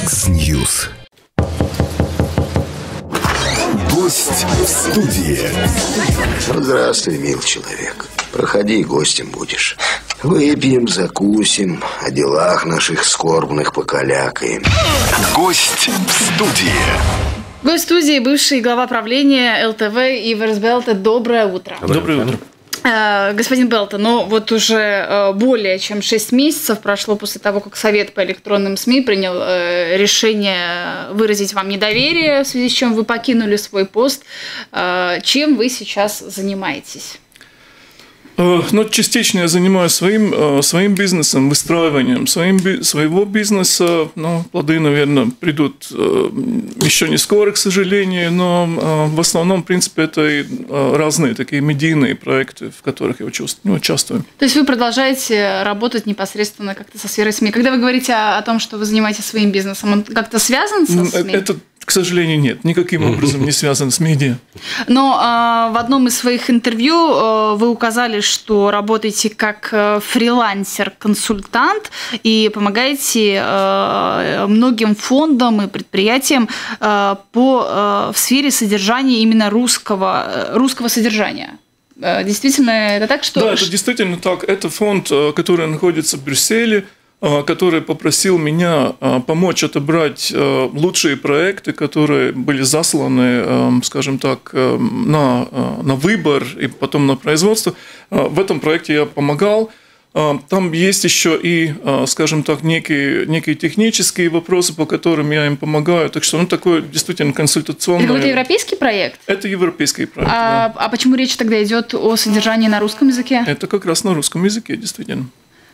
Яндекс.Ньюс. Гость в студии. Здравствуй, мил человек. Проходи, гостем будешь. Выпьем, закусим, о делах наших скорбных покалякаем. Гость в студии. Гость студии, бывший глава правления ЛТВ Иверс Белте. Доброе утро. Доброе утро. Господин Белте, ну вот уже более чем 6 месяцев прошло после того, как Совет по электронным СМИ принял решение выразить вам недоверие, в связи с чем вы покинули свой пост. Чем вы сейчас занимаетесь? Ну, частично я занимаюсь своим бизнесом, выстраиванием своего бизнеса. Но плоды, наверное, придут еще не скоро, к сожалению. Но в основном, в принципе, это и разные такие медийные проекты, в которых я участвую. То есть вы продолжаете работать непосредственно как-то со сферой СМИ. Когда вы говорите о том, что вы занимаетесь своим бизнесом, он как-то связан со СМИ? Это, к сожалению, нет. Никаким образом не связан с медиа. Но в одном из своих интервью вы указали, что работаете как фрилансер-консультант и помогаете многим фондам и предприятиям в сфере содержания именно русского содержания. Действительно, это так, что... Да, это действительно так. Это фонд, который находится в Брюсселе, который попросил меня помочь отобрать лучшие проекты, которые были засланы, скажем так, на выбор и потом на производство. В этом проекте я помогал. Там есть еще и, скажем так, некие технические вопросы, по которым я им помогаю. Так что, такой действительно консультационный... Это какой-то европейский проект? Это европейский проект, да. А почему речь тогда идет о содержании на русском языке? Это как раз на русском языке, действительно.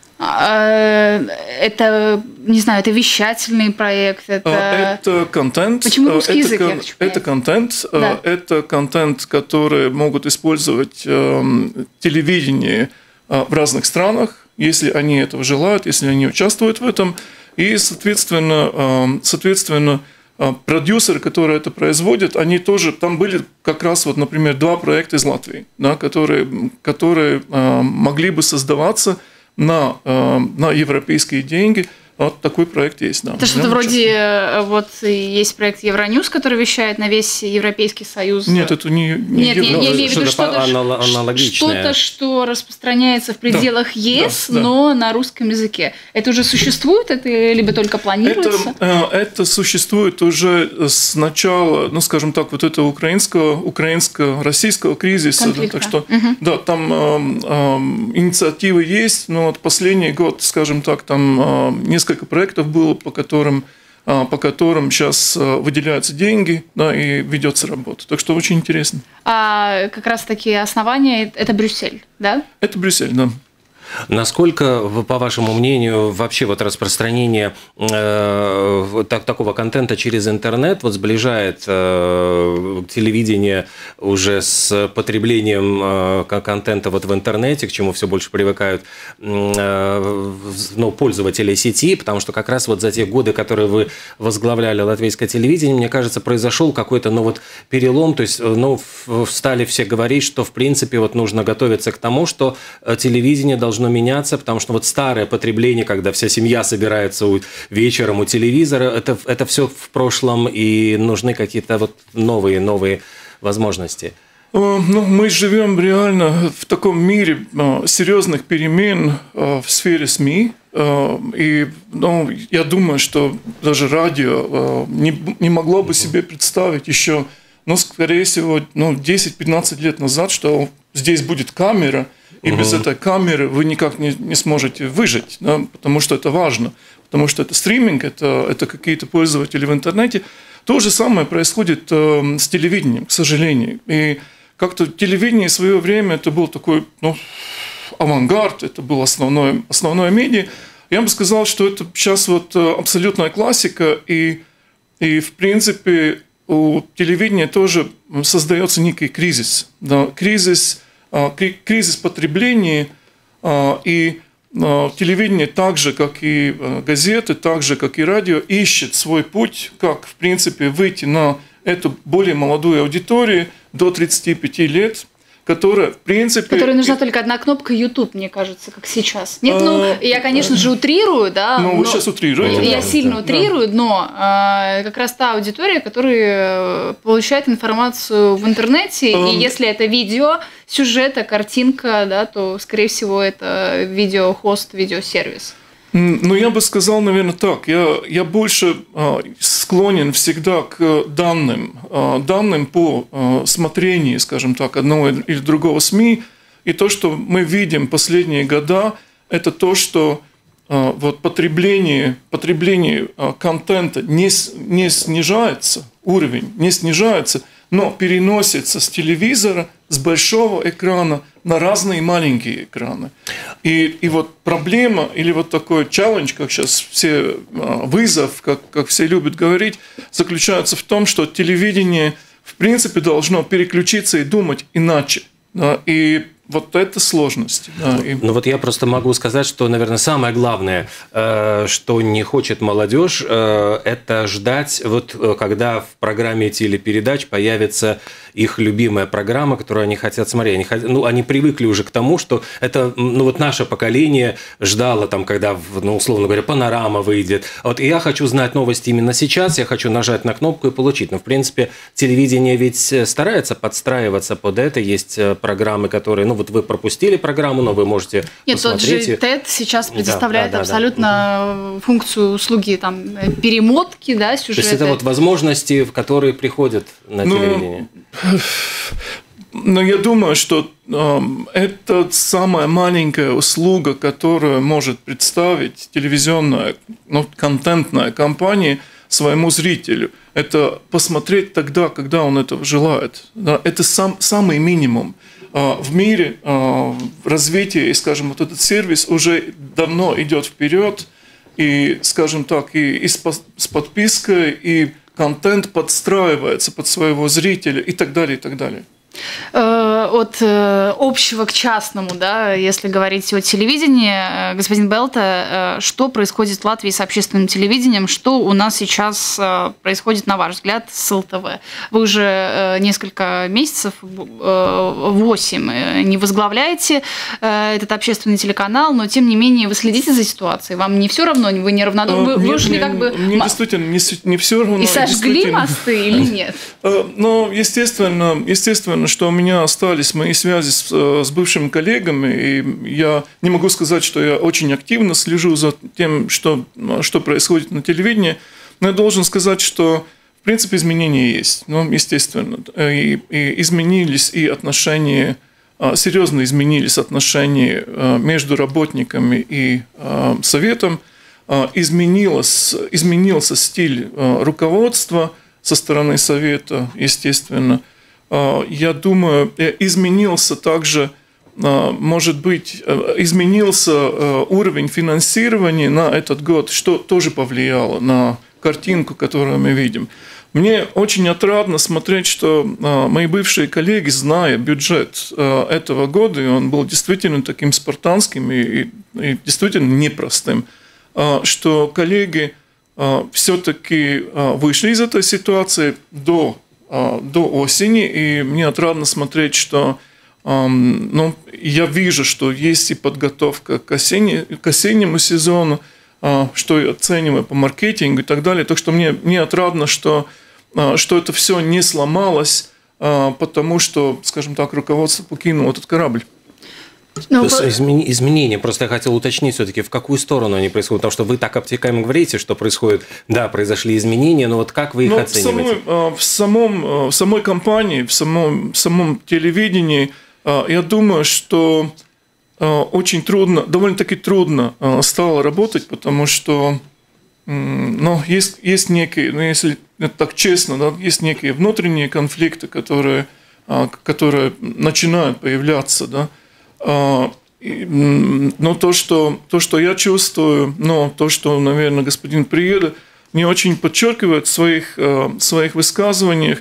Это, не знаю, это вещательный проект, это контент. Почему русский язык? Это контент, да. Это контент, который могут использовать телевидение в разных странах, если они этого желают, если они участвуют в этом, и, соответственно, продюсеры, которые это производят, они тоже, там были как раз, например, 2 проекта из Латвии, да, которые могли бы создаваться на европейские деньги. Вот такой проект есть. Да. Это что-то вроде, есть проект Евроньюз, который вещает на весь Европейский Союз. Нет, это не Нет, я имею в виду что-то аналогичное. Что распространяется в пределах ЕС, но на русском языке. Это уже существует, это либо только планируется? Это существует уже с начала, скажем так, этого украинско-российского кризиса. Конфликта. Так что, да, там инициативы есть, но последний год, скажем так, там несколько проектов было, по которым сейчас выделяются деньги, да, и ведется работа. Так что очень интересно. А как раз таки основание – это Брюссель, да? Это Брюссель, да. Насколько, по вашему мнению, вообще распространение такого контента через интернет сближает телевидение уже с потреблением контента в интернете, к чему все больше привыкают пользователи сети, потому что как раз за те годы, которые вы возглавляли латвийское телевидение, мне кажется, произошел какой-то перелом, то есть стали все говорить, что в принципе нужно готовиться к тому, что телевидение должно меняться, потому что старое потребление, когда вся семья собирается вечером у телевизора, это все в прошлом, и нужны какие-то новые возможности. Мы живем реально в таком мире серьезных перемен в сфере СМИ, и я думаю, что даже радио не могло бы себе представить еще, скорее всего, 10-15 лет назад, что здесь будет камера, и без этой камеры вы никак не сможете выжить, да, потому что это важно, потому что это стриминг, это какие-то пользователи в интернете. То же самое происходит с телевидением, к сожалению. И как-то телевидение в свое время это был такой авангард, это было основное медиа. Я бы сказал, что это сейчас абсолютная классика, и в принципе у телевидения тоже создается некий кризис, да, кризис потребления, и телевидение, так же, как и газеты, так же, как и радио, ищет свой путь, как, в принципе, выйти на эту более молодую аудиторию до 35 лет, которая, в принципе... Которой нужна только одна кнопка YouTube, мне кажется, как сейчас. Нет, я, конечно же, утрирую, да. Ну, вы сейчас утрируете. Я сильно утрирую, но как раз та аудитория, которая получает информацию в интернете, и если это видео, сюжет, картинка, да, то, скорее всего, это видеохост, видеосервис. Ну, я бы сказал, наверное, так. Я больше склонен всегда к данным по смотрению, скажем так, одного или другого СМИ. И то, что мы видим последние года, это то, что вот потребление контента не снижается, уровень не снижается, но переносится с телевизора, с большого экрана на разные маленькие экраны. И вот проблема, или вот такой челлендж, как сейчас все, вызов, как все любят говорить, заключается в том, что телевидение, в принципе, должно переключиться и думать иначе. Да, и вот это сложность. Да, Ну вот я просто могу сказать, что, наверное, самое главное, что не хочет молодежь, это ждать, вот когда в программе телепередач появится их любимая программа, которую они хотят смотреть. Они привыкли уже к тому, что это, вот наше поколение ждало, там, когда, условно говоря, панорама выйдет. Вот, и я хочу знать новости именно сейчас, я хочу нажать на кнопку и получить. Но, в принципе, телевидение ведь старается подстраиваться под это. Есть программы, которые, вот вы пропустили программу, но вы можете посмотреть. Нет, тот же ТЭД сейчас предоставляет абсолютно функцию услуги там, перемотки, да, сюжета. То есть, это вот возможности, в которые приходят на телевидение. Но я думаю, что это самая маленькая услуга, которую может представить телевизионная, контентная компания своему зрителю. Это посмотреть тогда, когда он этого желает. Это самый минимум. В мире развитие, скажем, вот этот сервис уже давно идет вперед, и, скажем так, и с подпиской, и контент подстраивается под своего зрителя и так далее, и так далее. От общего к частному, да, если говорить о телевидении, господин Белта, что происходит в Латвии с общественным телевидением, что у нас сейчас происходит, на ваш взгляд, с ЛТВ? Вы уже несколько месяцев, 8, не возглавляете этот общественный телеканал, но тем не менее вы следите за ситуацией, вам не все равно, вы не равнодушны, вы ушли как бы... Мне действительно не все равно. И сожгли мосты или нет? Ну, естественно, что у меня остались мои связи с бывшими коллегами, и я не могу сказать, что я очень активно слежу за тем, что происходит на телевидении, но я должен сказать, что, в принципе, изменения есть, естественно, и изменились и отношения, серьезно изменились отношения между работниками и советом, изменился стиль руководства со стороны совета, естественно. Я думаю, изменился также, может быть, изменился уровень финансирования на этот год, что тоже повлияло на картинку, которую мы видим. Мне очень отрадно смотреть, что мои бывшие коллеги, зная бюджет этого года, и он был действительно таким спартанским и действительно непростым, что коллеги все-таки вышли из этой ситуации до осени, и мне отрадно смотреть, что я вижу, что есть и подготовка к осеннему сезону, что я оцениваю по маркетингу и так далее. Так что мне отрадно, что это все не сломалось, потому что, скажем так, руководство покинуло этот корабль. Изменения. Просто я хотел уточнить все-таки, в какую сторону они происходят. Потому что вы так обтекаемо говорите, что происходит, да, произошли изменения, но вот как вы их оцениваете? В самой компании, в самом телевидении, я думаю, что очень трудно, довольно-таки трудно стало работать, потому что есть некие, если это так честно, да, есть некие внутренние конфликты, которые начинают появляться, да. Но то, что я чувствую, то, что, наверное, господин Приеда не очень подчеркивает в своих высказываниях,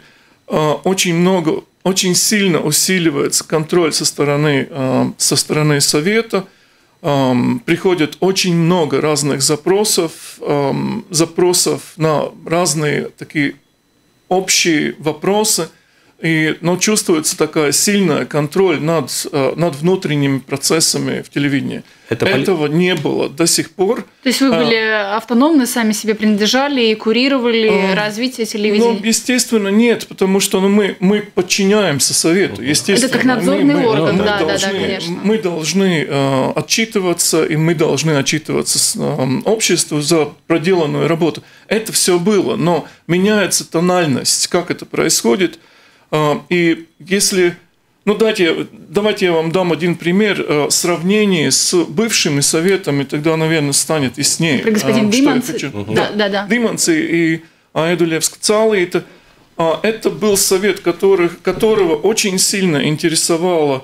очень сильно усиливается контроль со стороны совета, приходит очень много разных запросов на разные такие общие вопросы, но чувствуется такая сильная контроль над внутренними процессами в телевидении. Этого не было до сих пор. То есть вы были автономны, сами себе принадлежали и курировали развитие телевидения? Ну, естественно, нет, потому что мы подчиняемся совету. Естественно, это как надзорный орган, конечно. Мы должны отчитываться, и мы должны отчитываться обществу за проделанную работу. Это все было, но меняется тональность, как это происходит. И если... давайте я вам дам один пример. Сравнение с бывшими советами, тогда, наверное, станет яснее. Про господин Диманци. Да. Диманци и Аидулевск-Цали. Это был совет, которого очень сильно интересовала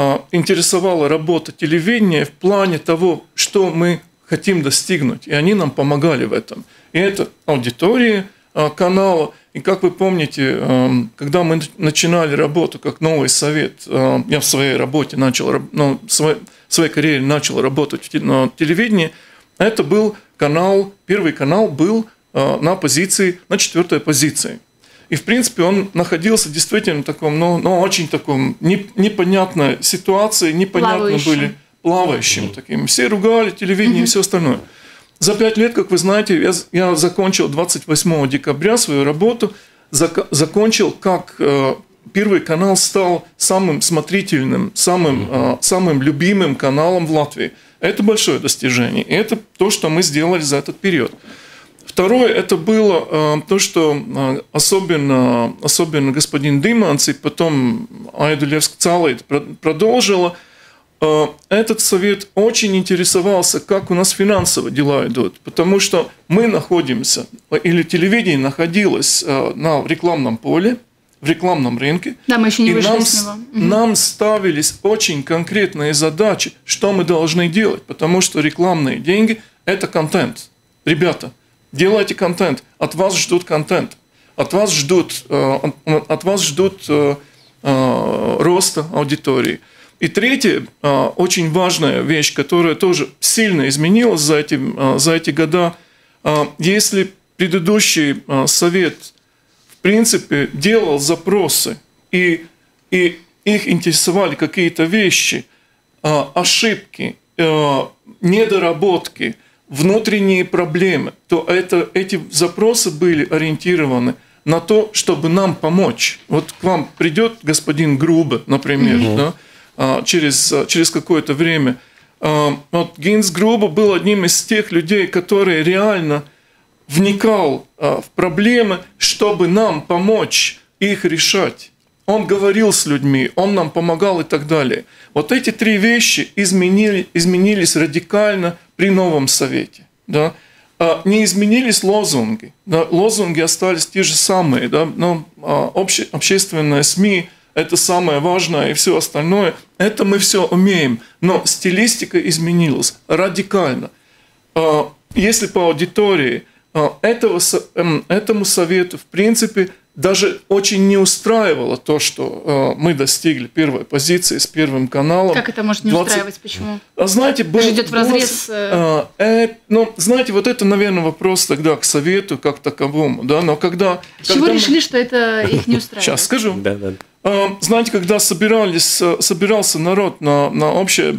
работа телевидения в плане того, что мы хотим достигнуть. И они нам помогали в этом. И это аудитория канала. И как вы помните, когда мы начинали работу как новый совет, я в своей работе в своей карьере начал работать на телевидении, это был первый канал был на 4-й позиции. И, в принципе, он находился действительно в таком, очень таком непонятной ситуации, непонятно были плавающим таким. Все ругали телевидение и все остальное. За 5 лет, как вы знаете, я закончил 28 декабря свою работу, закончил, как Первый канал стал самым смотрительным, самым любимым каналом в Латвии. Это большое достижение, и это то, что мы сделали за этот период. Второе, это было то, что особенно господин Диманци, потом Аидулевск-Цали продолжила. Этот совет очень интересовался, как у нас финансово дела идут, потому что мы находимся, или телевидение находилось на рекламном поле, в рекламном рынке. Да, мы еще не вышли с него. Нам ставились очень конкретные задачи, что мы должны делать, потому что рекламные деньги – это контент. Ребята, делайте контент, от вас ждут контент, от вас ждут роста аудитории. И третья, очень важная вещь, которая тоже сильно изменилась за эти года, если предыдущий совет, в принципе, делал запросы, и их интересовали какие-то вещи, ошибки, недоработки, внутренние проблемы, то эти запросы были ориентированы на то, чтобы нам помочь. Вот к вам придет господин Грубе, например, да, через какое-то время. Вот Гинс Грубе был одним из тех людей, который реально вникал в проблемы, чтобы нам помочь их решать. Он говорил с людьми, он нам помогал и так далее. Вот эти три вещи изменились радикально при новом совете. Да? Не изменились лозунги. Да? Лозунги остались те же самые. Да? Но общественные СМИ – это самое важное, и все остальное – это мы все умеем. Но стилистика изменилась радикально. Если по аудитории, этому совету, в принципе, даже очень не устраивало то, что мы достигли первой позиции с Первым каналом. Как это может не устраивать? Почему? Знаете, идет вразрез. Знаете, вот это, наверное, вопрос тогда к совету как таковому. Да? Но когда чего решили, что это их не устраивает? Сейчас скажу. Да. Знаете, когда собирался народ на общее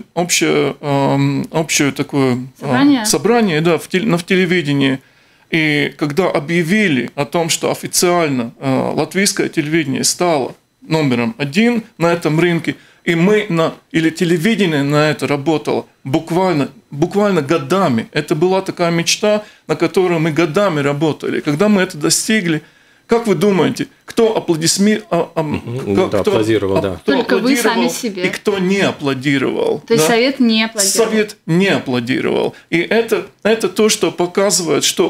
такое собрание да, в телевидении, и когда объявили о том, что официально латвийское телевидение стало номером 1 на этом рынке, и или телевидение на это работало буквально годами. Это была такая мечта, на которой мы годами работали. Когда мы это достигли, как вы думаете, кто аплодировал? Только вы сами себе. И кто не аплодировал? То есть совет не аплодировал? Совет не аплодировал. И это то, что показывает, что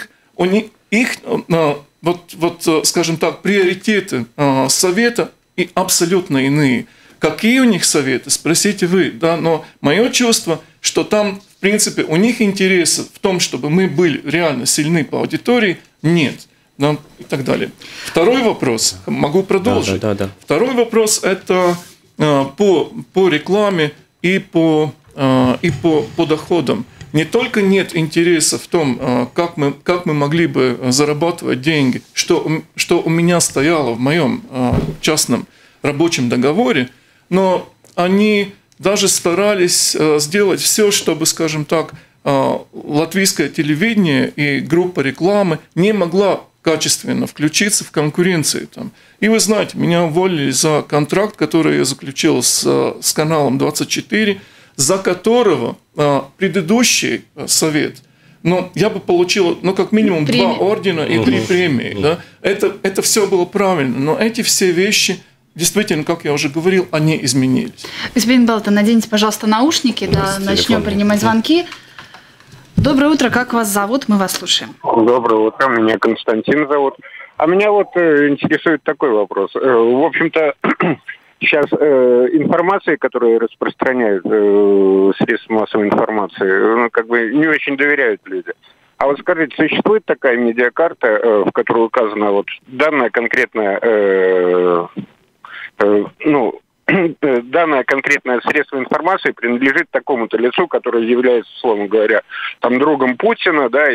скажем так, приоритеты совета и абсолютно иные. Какие у них советы, спросите вы. Да? Но мое чувство, что там, в принципе, у них интереса в том, чтобы мы были реально сильны по аудитории, нет. Да, и так далее. Второй вопрос, могу продолжить. Да. Второй вопрос – это по рекламе и по доходам. не только нет интереса в том, как мы могли бы зарабатывать деньги, что у меня стояло в моем частном рабочем договоре, но они даже старались сделать все, чтобы, скажем так, латвийское телевидение и группа рекламы не могла качественно включиться в конкуренцию. Там. И вы знаете, меня уволили за контракт, который я заключил с каналом 24, за которого предыдущий совет, но я бы получил, как минимум 2 ордена и 3 премии. Да? Это все было правильно, но эти все вещи, действительно, как я уже говорил, они изменились. Господин Белта, наденьте, пожалуйста, наушники, да, начнем принимать звонки. Доброе утро, как вас зовут? Мы вас слушаем. Доброе утро, меня Константин зовут. А меня интересует такой вопрос. В общем-то, сейчас информация, которую распространяют средства массовой информации, не очень доверяют люди. А вот скажите, существует такая медиакарта, в которой указано данное конкретное, данное конкретное средство информации принадлежит такому-то лицу, который является, условно говоря, другом Путина, да,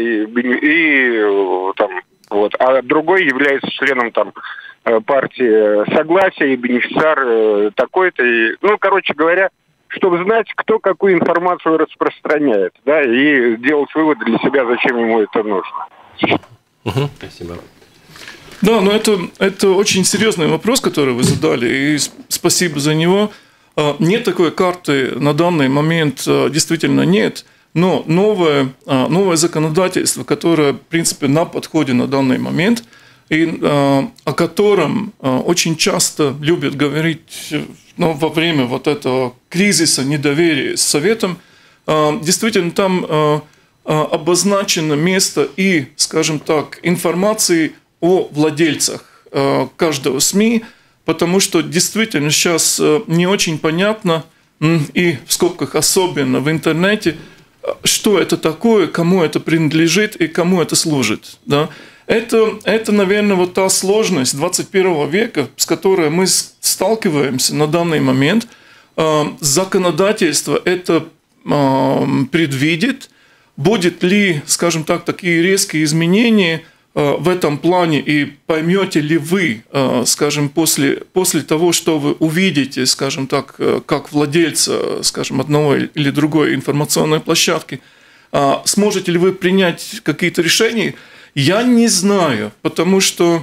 а другой является членом партии Согласия и бенефициар такой-то. Короче говоря, чтобы знать, кто какую информацию распространяет, да, и делать выводы для себя, зачем ему это нужно. Спасибо. Да, но это очень серьезный вопрос, который вы задали, и спасибо за него. Нет такой карты на данный момент, действительно нет, но новое законодательство, которое, в принципе, на подходе на данный момент, и о котором очень часто любят говорить во время этого кризиса недоверия с Советом, действительно там обозначено место и, скажем так, информации о владельцах каждого СМИ, потому что действительно сейчас не очень понятно, и в скобках особенно в интернете, что это такое, кому это принадлежит и кому это служит. Да? Это, наверное, та сложность 21 века, с которой мы сталкиваемся на данный момент. Законодательство это предвидит. Будет ли, скажем так, такие резкие изменения в этом плане, и поймете ли вы, скажем, после того, что вы увидите, скажем так, как владельца, скажем, одной или другой информационной площадки, сможете ли вы принять какие-то решения? Я не знаю, потому что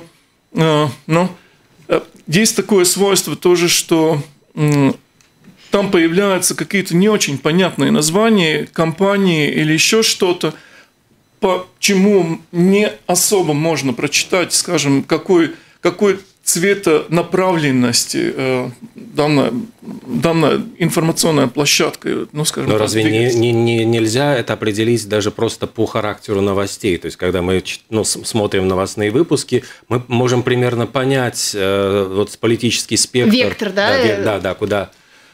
есть такое свойство тоже, что там появляются какие-то не очень понятные названия компании или еще что-то, почему не особо можно прочитать, скажем, какой цвета направленности данная информационная площадка. Скажем, но разве нельзя это определить даже просто по характеру новостей? То есть, когда мы смотрим новостные выпуски, мы можем примерно понять политический спектр. Вектор, да? Да, куда...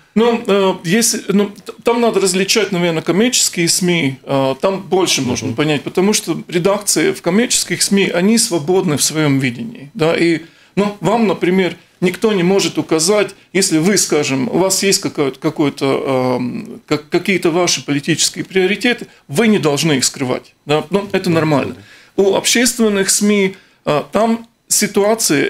Там надо различать, наверное, коммерческие СМИ, там больше можно понять, потому что редакции в коммерческих СМИ, они свободны в своем видении. Да, и вам, например, никто не может указать, если вы, скажем, у вас есть какие-то ваши политические приоритеты, вы не должны их скрывать. Да? Это нормально. У общественных СМИ там ситуация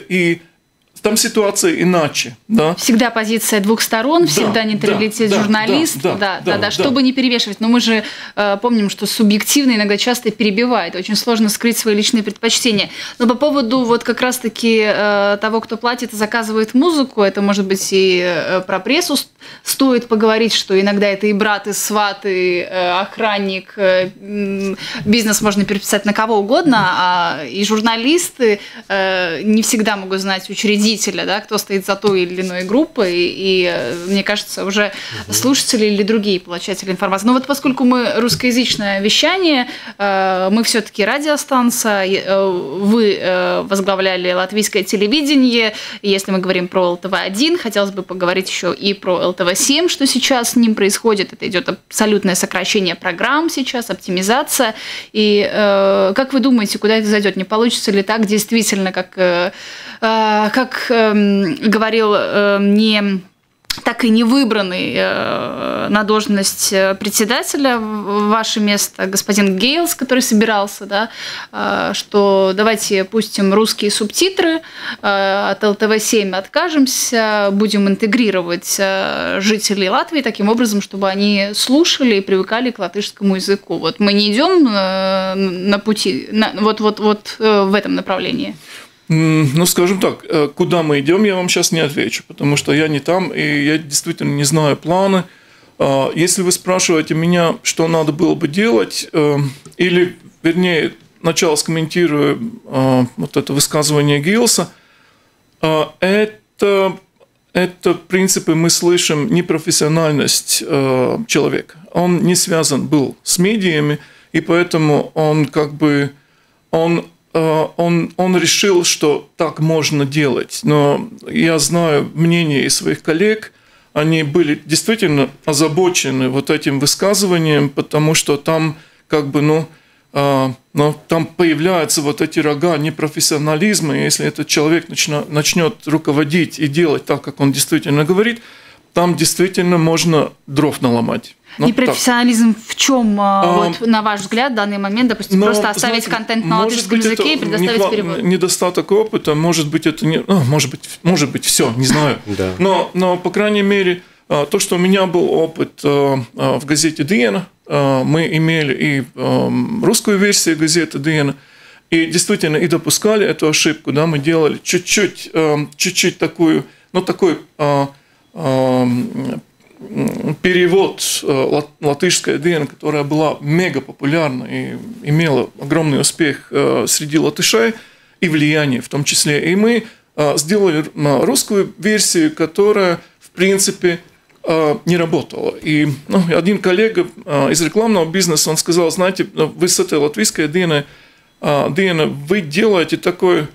иначе. Да? Всегда позиция двух сторон, всегда нейтралитет журналиста, чтобы не перевешивать. Но мы же помним, что субъективно иногда часто перебивает. Очень сложно скрыть свои личные предпочтения. Но по поводу как раз-таки того, кто платит и заказывает музыку, это может быть и про прессу стоит поговорить, что иногда это и брат, и сват, и охранник. Бизнес можно переписать на кого угодно, и журналисты не всегда могут знать учредителя, да, кто стоит за той или иной группой, и мне кажется, уже слушатели или другие получатели информации. Но поскольку мы русскоязычное вещание, мы все-таки радиостанция, вы возглавляли латвийское телевидение, и если мы говорим про ЛТВ-1, хотелось бы поговорить еще и про ЛТВ-7, что сейчас с ним происходит. Это идет абсолютное сокращение программ сейчас, оптимизация. И как вы думаете, куда это зайдет? Не получится ли так действительно, как говорил не так и не выбранный на должность председателя в ваше место господин Гейлс, который собирался, да, что давайте пустим русские субтитры, от ЛТВ-7 откажемся, будем интегрировать жителей Латвии таким образом, чтобы они слушали и привыкали к латышскому языку. Вот мы не идем на пути, вот в этом направлении. Ну, скажем так, куда мы идем, я вам сейчас не отвечу, потому что я не там, и я действительно не знаю планы. Если вы спрашиваете меня, что надо было бы делать, или, вернее, сначала скомментирую вот это высказывание Гейлса, это, в принципе, мы слышим непрофессиональность человека. Он не связан был с медиами, и поэтому он он решил, что так можно делать. Но я знаю мнение своих коллег, они были действительно озабочены вот этим высказыванием, потому что там там появляются вот эти рога непрофессионализма, и если этот человек начнет руководить и делать так, как он действительно говорит, там действительно можно дров наломать. Непрофессионализм в чем, вот, на ваш взгляд, в данный момент, допустим, просто оставить контент на латышском языке и предоставить перевод? Недостаток опыта, может быть, это не, может быть, все, не знаю. Но, по крайней мере, то, что у меня был опыт в газете «Диена», мы имели и русскую версию газеты «Диена», и действительно и допускали эту ошибку, да, мы делали чуть-чуть такой перевод латышская «Диена», которая была мега популярна и имела огромный успех среди латышей и влияние в том числе. И мы сделали русскую версию, которая, в принципе, не работала. И один коллега из рекламного бизнеса, он сказал, знаете, вы с этой латвийской «Диена», вы делаете такой,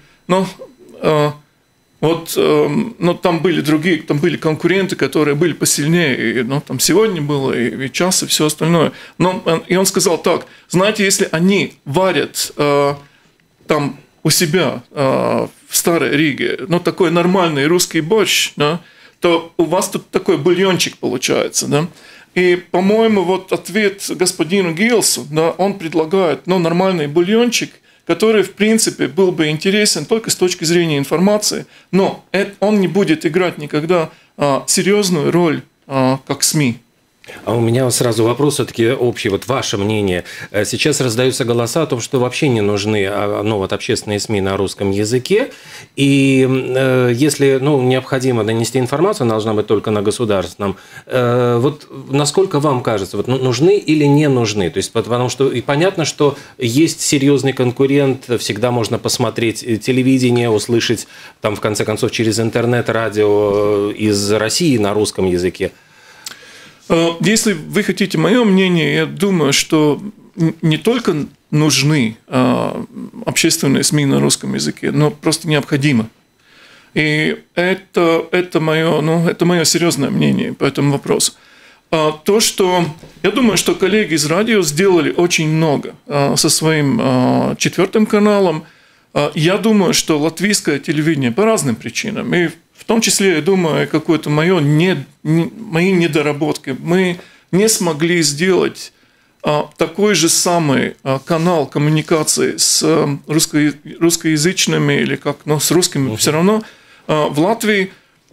там были другие, там были конкуренты, которые были посильнее, и, там сегодня было, и час, и все остальное. И он сказал так, знаете, если они варят там у себя в Старой Риге, такой нормальный русский борщ, да, то у вас тут такой бульончик получается, да. И, по-моему, вот ответ господину Гейлсу, да, он предлагает, нормальный бульончик, который, в принципе, был бы интересен только с точки зрения информации, но он не будет играть никогда серьезную роль как СМИ. А у меня сразу вопрос все-таки общий, вот ваше мнение. Сейчас раздаются голоса о том, что вообще не нужны общественные СМИ на русском языке, и если необходимо донести информацию, она должна быть только на государственном. Вот насколько вам кажется, нужны или не нужны? То есть, потому что и понятно, что есть серьезный конкурент, всегда можно посмотреть телевидение, услышать, там, в конце концов, через интернет, радио из России на русском языке. Если вы хотите мое мнение, я думаю, что не только нужны общественные СМИ на русском языке, но просто необходимо. И это мое серьезное мнение по этому вопросу. То, что я думаю, что коллеги из радио сделали очень много со своим 4-м каналом. Я думаю, что латвийское телевидение по разным причинам, и в том числе, я думаю, какой-то мои недоработки. Мы не смогли сделать такой же самый канал коммуникации с русскоязычными или с русскими все равно в Латвии.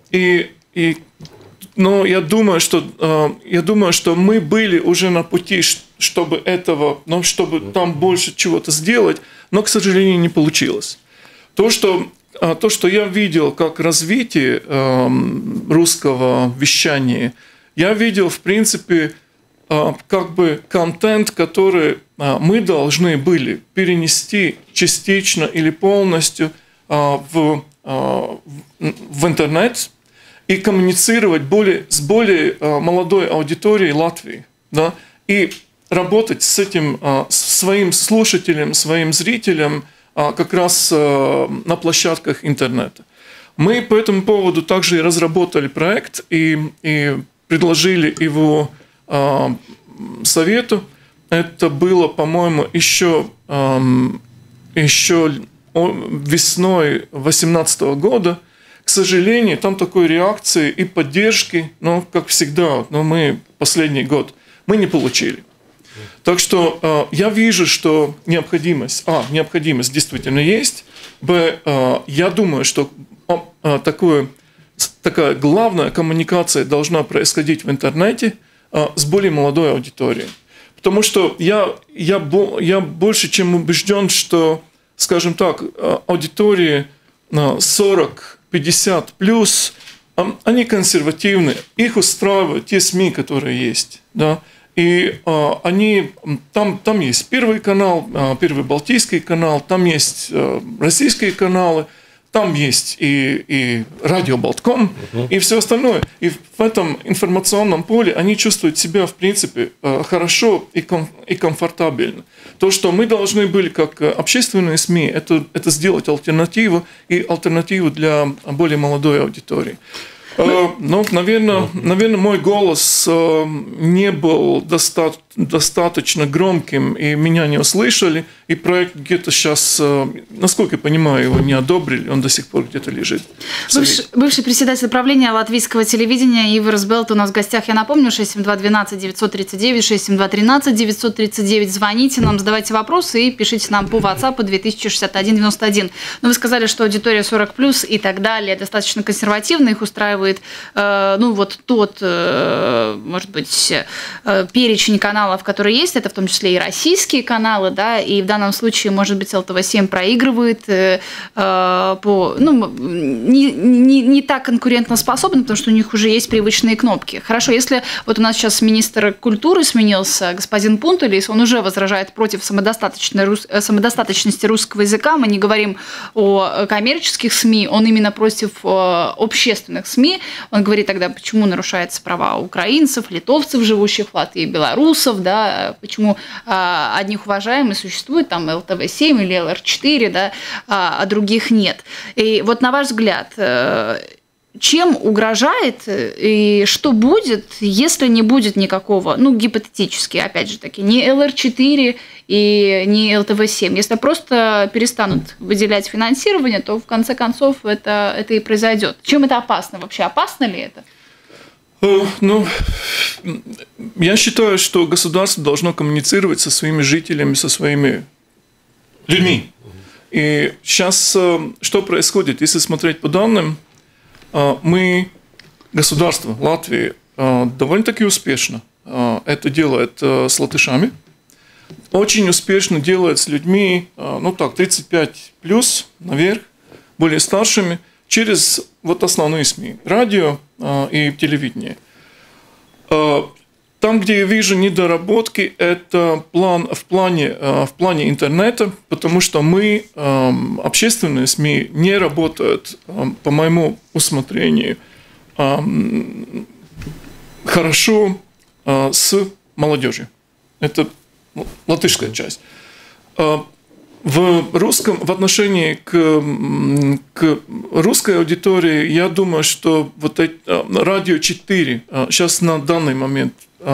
Но я думаю, что мы были уже на пути, чтобы чтобы там больше чего-то сделать, но, к сожалению, не получилось. То, что я видел как развитие русского вещания, я видел, в принципе, контент, который мы должны были перенести частично или полностью в интернет и коммуницировать с более молодой аудиторией Латвии, да, и работать с этим своим слушателем, своим зрителем как раз на площадках интернета. Мы по этому поводу также и разработали проект и предложили его совету. Это было, по-моему, еще весной 2018 года, к сожалению, там такой реакции и поддержки, как всегда, мы последний год, мы не получили. Так что я вижу, что необходимость действительно есть. Я думаю, что такая главная коммуникация должна происходить в интернете с более молодой аудиторией. Потому что я больше чем убежден, что, скажем так, аудитории 40-50 плюс, они консервативны, их устраивают те СМИ, которые есть, да. И там есть Первый канал, Первый Балтийский канал, там есть российские каналы, там есть и радио Болтком, и все остальное. И в этом информационном поле они чувствуют себя, в принципе, хорошо и комфортабельно. То, что мы должны были, как общественные СМИ, это сделать альтернативу для более молодой аудитории. Наверное, мой голос не был достаточно громким, и меня не услышали, и проект где-то сейчас, насколько я понимаю, его не одобрили, он до сих пор где-то лежит. Бывший председатель правления латвийского телевидения Иворис Белт у нас в гостях. Я напомню, 672-12-939, 672-13-939. Звоните нам, задавайте вопросы и пишите нам по WhatsApp 2061-91. Но вы сказали, что аудитория 40+, и так далее, достаточно консервативная, их устраивает тот, может быть, перечень каналов, которые есть, это в том числе и российские каналы, да, и в данном случае, может быть, ЛТВ-7 проигрывает не так конкурентоспособно, потому что у них уже есть привычные кнопки. Хорошо, если вот у нас сейчас министр культуры сменился, господин Пунтулис, он уже возражает против самодостаточности русского языка, мы не говорим о коммерческих СМИ, он именно против общественных СМИ. Он говорит тогда, почему нарушаются права украинцев, литовцев, живущих в Латвии, белорусов, да, почему одних уважаем и существует там ЛТВ-7 или ЛР-4, да, а других нет. И вот на ваш взгляд, чем угрожает и что будет, если не будет никакого, гипотетически, опять же таки, ни ЛР-4 и ни ЛТВ-7. Если просто перестанут выделять финансирование, то в конце концов это и произойдет. Чем это опасно? Вообще опасно ли это? Я считаю, что государство должно коммуницировать со своими жителями, со своими людьми. И сейчас что происходит? Если смотреть по данным, государство Латвии, довольно-таки успешно это делает с латышами, очень успешно делает с людьми, 35 плюс, наверх, более старшими, через основные СМИ, радио и телевидение. Там, где я вижу недоработки, это в плане интернета, потому что общественные СМИ, не работают, по моему усмотрению, хорошо с молодежью. Это латышская часть. В отношении к русской аудитории, я думаю, что радио 4 сейчас на данный момент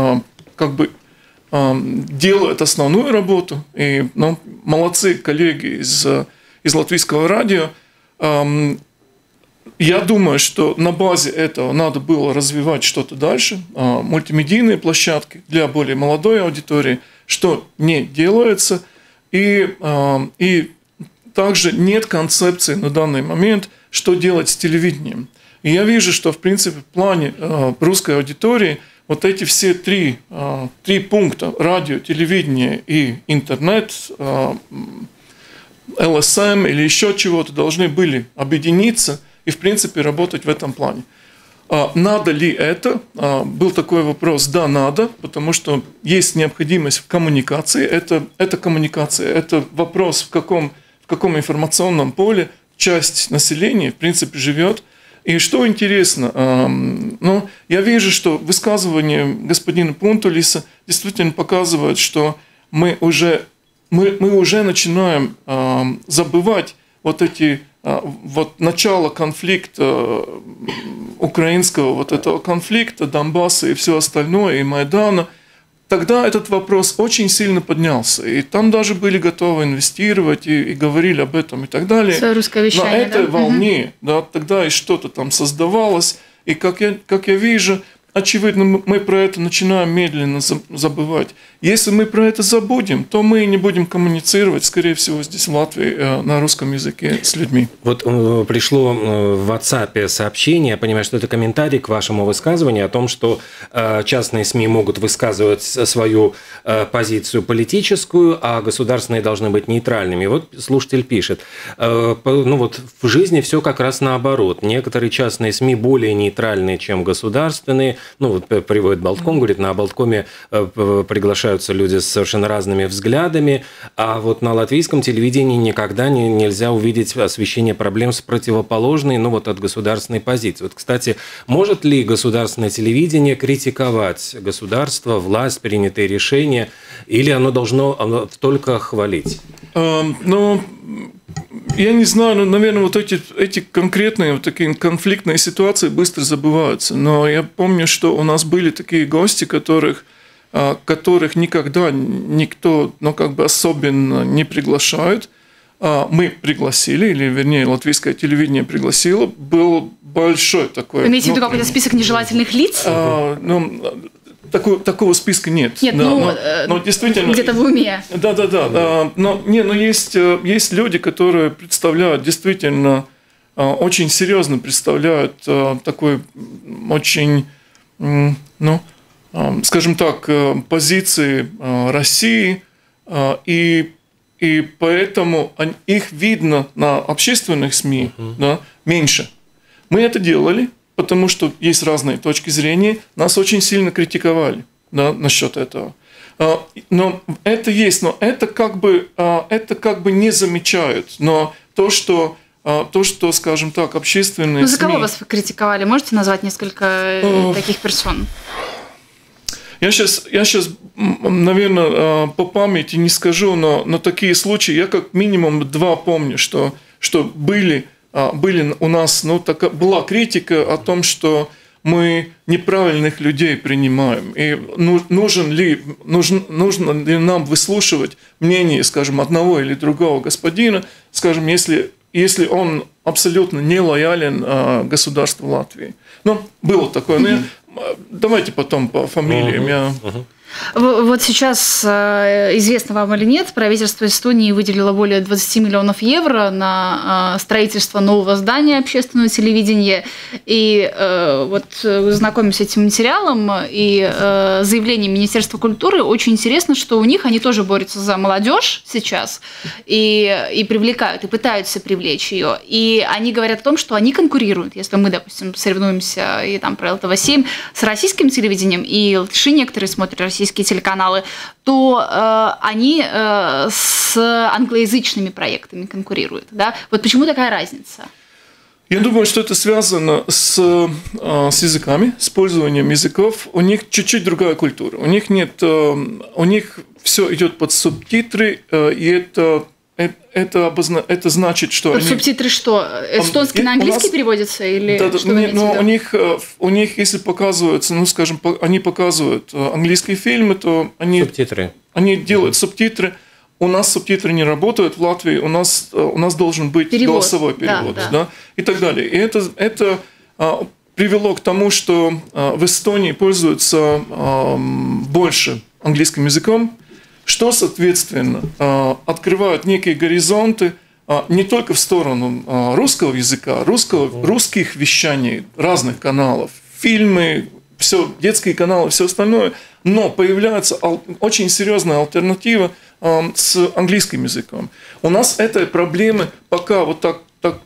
делают основную работу, и молодцы коллеги из латвийского радио. Я думаю, что на базе этого надо было развивать что-то дальше, мультимедийные площадки для более молодой аудитории, что не делается. И также нет концепции на данный момент, что делать с телевидением. И я вижу, что, в принципе, в плане русской аудитории эти все три пункта – радио, телевидение и интернет, ЛСМ или еще чего-то – должны были объединиться и, в принципе, работать в этом плане. Надо ли это? Был такой вопрос. Да, надо, потому что есть необходимость в коммуникации. Это коммуникация, это вопрос, в каком информационном поле часть населения, в принципе, живет. И что интересно, я вижу, что высказывание господина Пунтулиса действительно показывает, что мы уже начинаем забывать начало конфликта, украинского этого конфликта, Донбасса и все остальное, и Майдана. тогда этот вопрос очень сильно поднялся. И там даже были готовы инвестировать и говорили об этом и так далее. Свое русское вещание, на этой волне, да, тогда и что-то там создавалось. И как я вижу, очевидно, мы про это начинаем медленно забывать. Если мы про это забудем, то мы не будем коммуницировать, скорее всего, здесь в Латвии на русском языке с людьми. Вот пришло в WhatsApp сообщение, я понимаю, что это комментарий к вашему высказыванию о том, что частные СМИ могут высказывать свою позицию политическую, а государственные должны быть нейтральными. Вот слушатель пишет, ну вот в жизни все как раз наоборот. Некоторые частные СМИ более нейтральные, чем государственные. Ну вот приводит Болтком, говорит, на Болткоме приглашаются люди с совершенно разными взглядами, а вот на латвийском телевидении никогда нельзя увидеть освещение проблем с противоположной, ну вот от государственной позиции. Вот, кстати, может ли государственное телевидение критиковать государство, власть, принятые решения, или оно должно только хвалить? Ну, я не знаю, но, наверное, вот эти конкретные вот такие конфликтные ситуации быстро забываются. Но я помню, что у нас были такие гости, которых никогда никто, ну, как бы особенно не приглашает. Мы пригласили, или, вернее, латвийское телевидение пригласило. Был большой такой... Вы имеете в виду какой-то список нежелательных лиц? Такого списка нет. Нет, да, но действительно... Где-то в уме. Да. Но есть люди, которые представляют, действительно, очень серьезно представляют такой очень, ну, скажем так, позиции России, и поэтому их видно на общественных СМИ, да, меньше. Мы это делали, потому что есть разные точки зрения, нас очень сильно критиковали, да, насчет этого. Но это есть, но это как бы не замечают. Но то, что, скажем так, общественные За кого СМИ... вас критиковали? Можете назвать несколько таких персон? Я сейчас, наверное, по памяти не скажу, но такие случаи, я как минимум 2 помню, что были у нас, ну, была критика о том, что мы неправильных людей принимаем. И нужно ли нам выслушивать мнение, скажем, одного или другого господина, скажем, если он абсолютно не лоялен государству Латвии. Ну, было такое. Но давайте потом по фамилиям. Вот сейчас, известно вам или нет, правительство Эстонии выделило более 20 миллионов евро на строительство нового здания общественного телевидения. И вот знакомимся с этим материалом и заявлением Министерства культуры. Очень интересно, что у них они тоже борются за молодежь сейчас и привлекают, и пытаются привлечь ее. И они говорят о том, что они конкурируют. Если мы, допустим, соревнуемся и там про ЛТВ-7 с российским телевидением, и латыши некоторые смотрят российские телеканалы, то они с англоязычными проектами конкурируют. Да? Вот почему такая разница? Я думаю, что это связано с языками, с использованием языков. У них чуть-чуть другая культура. У них все идет под субтитры, и это значит, что под субтитры что? Эстонский на английский переводится? Или что нет, но у них, если показываются, ну, скажем, они показывают английские фильмы, то они делают субтитры. У нас субтитры не работают в Латвии, у нас должен быть голосовой перевод, да, и так далее. И это привело к тому, что в Эстонии пользуются больше английским языком, что, соответственно, открывает некие горизонты не только в сторону русского языка, русских вещаний, разных каналов, фильмы, все, детские каналы, все остальное, но появляется очень серьезная альтернатива с английским языком. У нас этой проблемы пока вот так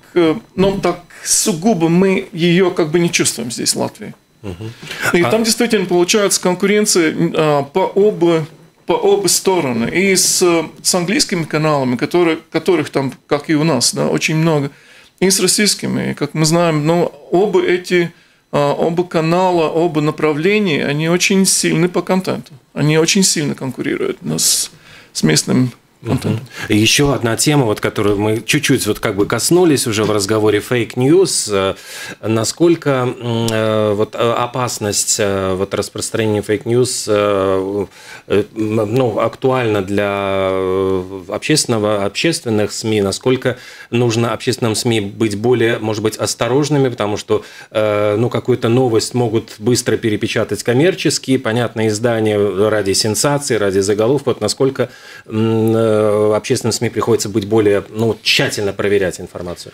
сугубо мы ее как бы не чувствуем здесь, в Латвии. И там действительно получается конкуренция по обе стороны. И с английскими каналами, которых там, как и у нас, да, очень много, и с российскими. И, как мы знаем, но оба канала, оба направления, они очень сильны по контенту. Они очень сильно конкурируют с местным Еще одна тема, вот, которую мы чуть-чуть вот как бы коснулись уже в разговоре фейк-ньюс, насколько вот опасность вот распространения фейк-ньюс актуальна для общественных СМИ, насколько нужно общественным СМИ быть более, может быть, осторожными, потому что какую-то новость могут быстро перепечатать коммерческие, понятные издания ради сенсации, ради заголовков. Вот насколько общественным СМИ приходится быть более тщательно проверять информацию?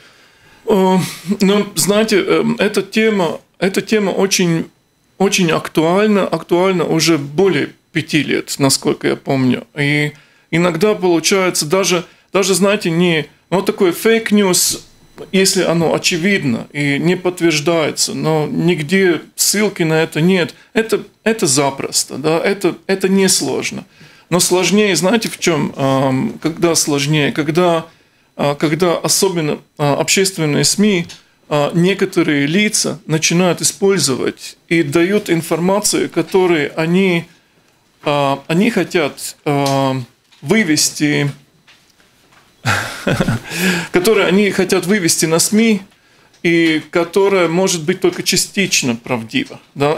Знаете, эта тема очень, очень актуальна уже более 5 лет, насколько я помню. И иногда получается даже знаете, не такой фейк-ньюс, если оно очевидно и не подтверждается, но нигде ссылки на это нет, это запросто, да, это несложно. Но сложнее, знаете, в чем? Когда сложнее? Когда особенно общественные СМИ, некоторые лица начинают использовать и дают информацию, которую они хотят вывести, которые они хотят вывести на СМИ, и которая может быть только частично правдива. Да?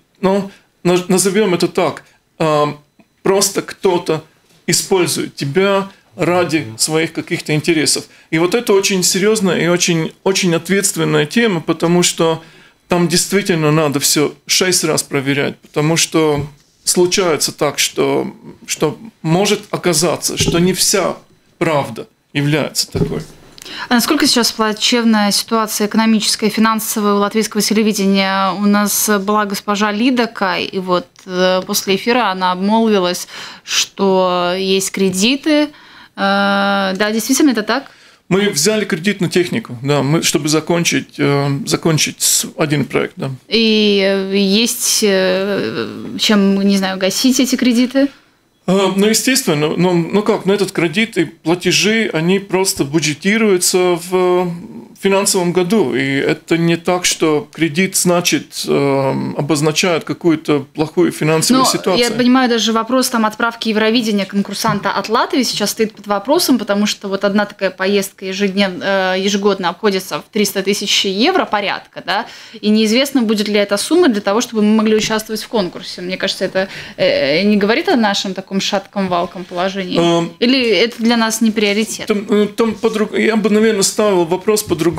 Назовем это так. Просто кто-то использует тебя ради своих каких-то интересов. И вот это очень серьезная и очень, очень ответственная тема, потому что там действительно надо все 6 раз проверять, потому что случается так, что может оказаться, что не вся правда является такой. А насколько сейчас плачевная ситуация экономическая и финансовая у латвийского телевидения? У нас была госпожа Лидака, и вот после эфира она обмолвилась, что есть кредиты. Да, действительно, это так? Мы взяли кредит на технику, да, чтобы закончить один проект. Да. И есть чем, не знаю, гасить эти кредиты? Естественно, этот кредит и платежи, они просто бюджетируются в финансовом году, и это не так, что кредит, значит, обозначает какую-то плохую финансовую ситуацию. Я понимаю, даже вопрос отправки Евровидения конкурсанта от Латвии сейчас стоит под вопросом, потому что вот одна такая поездка ежегодно обходится в 300 тысяч евро порядка, да, и неизвестно, будет ли эта сумма для того, чтобы мы могли участвовать в конкурсе. Мне кажется, это не говорит о нашем таком шатком валком положении? Или это для нас не приоритет? Я бы, наверное, ставил вопрос по-другому.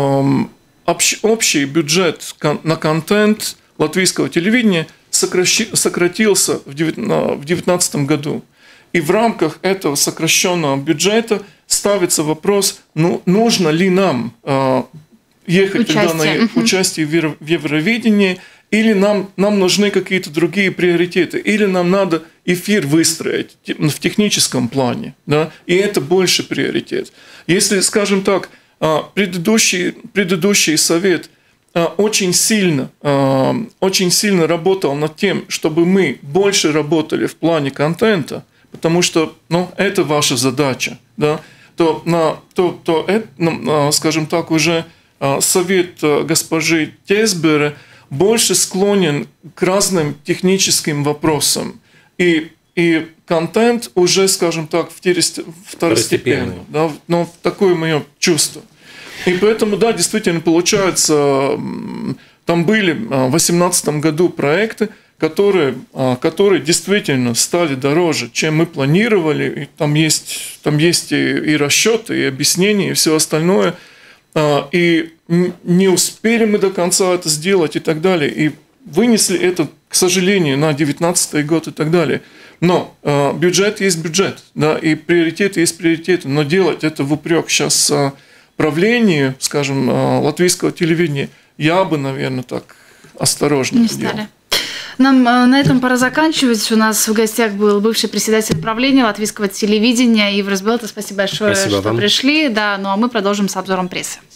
Общий бюджет на контент латвийского телевидения сократился в 2019 году. И в рамках этого сокращенного бюджета ставится вопрос, нужно ли нам ехать на участие в Евровидении, или нам нужны какие-то другие приоритеты, или нам надо эфир выстроить в техническом плане, да, и это больше приоритет. Если, скажем так, предыдущий совет очень сильно работал над тем, чтобы мы больше работали в плане контента, потому что это ваша задача, да, скажем так, уже совет госпожи Тесбере больше склонен к разным техническим вопросам. И контент уже, скажем так, второстепенный. Да, но такое мое чувство. И поэтому, да, действительно, получается, там были в 2018 году проекты, которые действительно стали дороже, чем мы планировали. И там есть и расчеты, и объяснения, и все остальное. И не успели мы до конца это сделать и так далее. И вынесли это, к сожалению, на 2019 год и так далее. Но бюджет есть бюджет, да, и приоритеты есть приоритеты. Но делать это в упрек сейчас правлению, скажем, латвийского телевидения, я бы, наверное, так осторожно не стали. Нам на этом пора заканчивать. У нас в гостях был бывший председатель правления латвийского телевидения Иварс Белта. Спасибо большое, что пришли. Да, а мы продолжим с обзором прессы.